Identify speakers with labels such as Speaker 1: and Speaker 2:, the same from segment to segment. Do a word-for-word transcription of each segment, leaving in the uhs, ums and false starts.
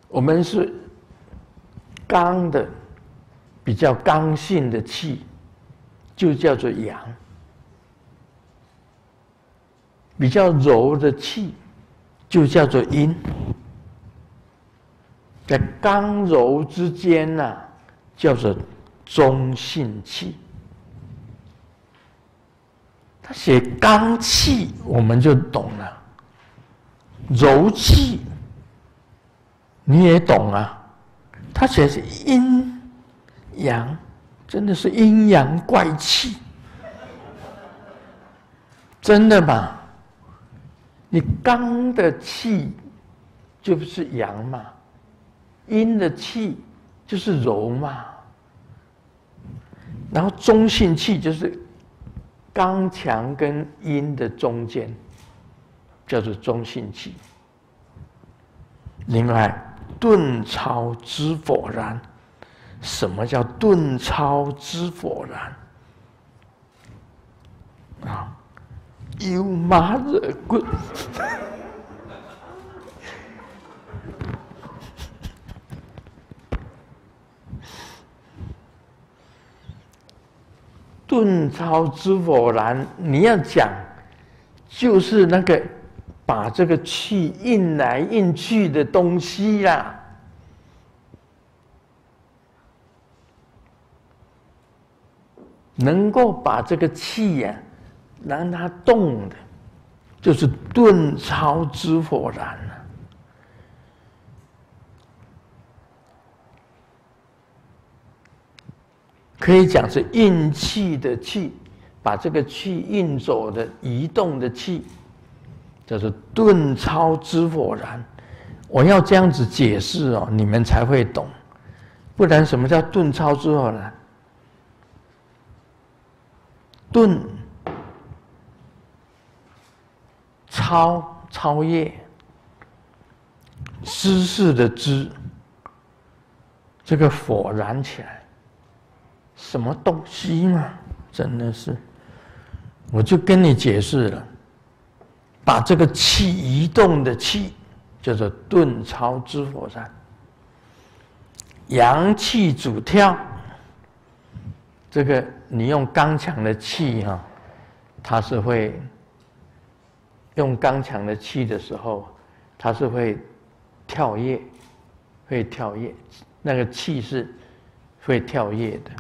Speaker 1: 我们是刚的，比较刚性的气，就叫做阳；比较柔的气，就叫做阴。在刚柔之间呢、啊，叫做中性气。他写刚气，我们就懂了；柔气，你也懂啊。他写是阴阳，真的是阴阳怪气，真的吗？你刚的气就是阳嘛，阴的气就是柔嘛，然后中性气就是刚强跟阴的中间，叫做中性气。另外，顿超知否然？什么叫顿超知否然？啊，有马惹棍。顿超知否然，你要讲，就是那个把这个气印来印去的东西啦、啊。能够把这个气呀、啊，让它动的，就是顿超知否然啊。可以讲是印气的气，把这个气印走的、移动的气，叫做顿超知否然。我要这样子解释哦，你们才会懂。不然，什么叫顿超知否然？顿，超超越，知识的知，这个否然起来，什么东西嘛？真的是，我就跟你解释了，把这个气移动的气叫做顿超知否然。阳气主跳，这个你用刚强的气哈、啊，它是会用刚强的气的时候，它是会跳跃，会跳跃，那个气是会跳跃的。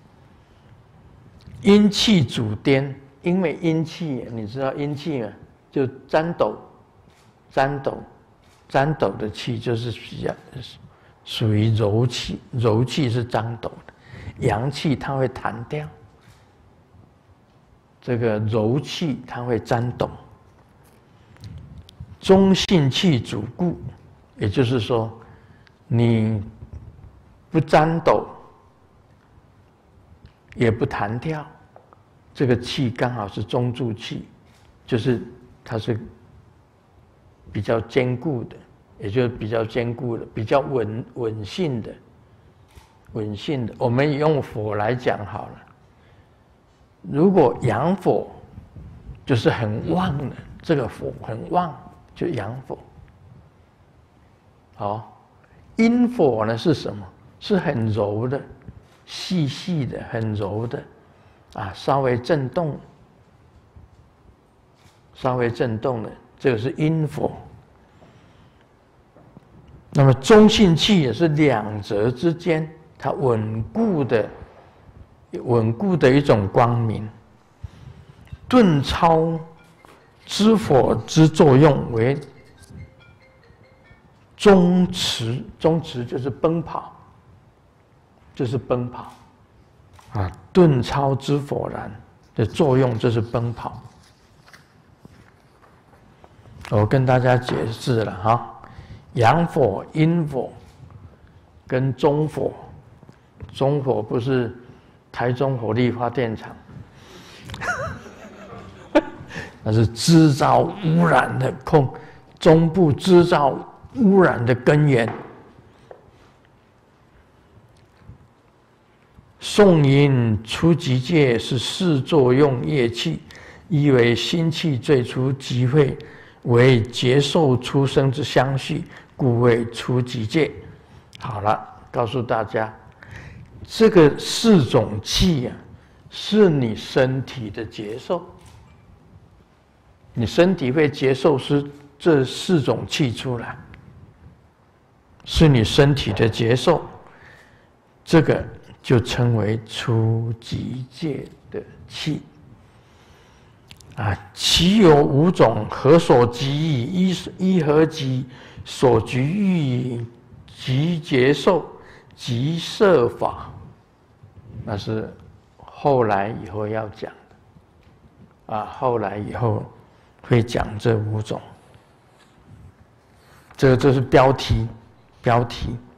Speaker 1: 阴气主颠，因为阴气，你知道阴气嘛，就颤抖、颤抖、颤抖的气就是比较属于柔气，柔气是颤抖的，阳气它会弹掉。这个柔气它会颤抖，中性气主固，也就是说，你不颤抖，也不弹跳，这个气刚好是中柱气，就是它是比较坚固的，也就是比较坚固的、比较稳稳性的、稳性的。我们用火来讲好了。如果阳火就是很旺的，这个火很旺，就阳火。好，阴火呢是什么？是很柔的、细细的、很柔的，啊，稍微震动，稍微震动的，这个是阴火。那么中性气也是两者之间，它稳固的。稳固的一种光明，顿超知否之作用为中驰，中驰就是奔跑，就是奔跑啊！顿超知否然的作用就是奔跑。我跟大家解释了哈，阳火、阴火跟中火，中火不是台中火力发电厂，那是制造污染的控，中部制造污染的根源。宋阴初极界是四作用业气，一为心气最初即会为结受出生之相续， 故谓初极戒。好了，告诉大家，这个四种气啊，是你身体的接受，你身体会接受是这四种气出来，是你身体的接受，这个就称为初极戒的气。啊，其有五种，何所及矣？一一何及？所局欲矣，即接受，即摄法。那是后来以后要讲的啊，后来以后会讲这五种。这个这是标题，标题。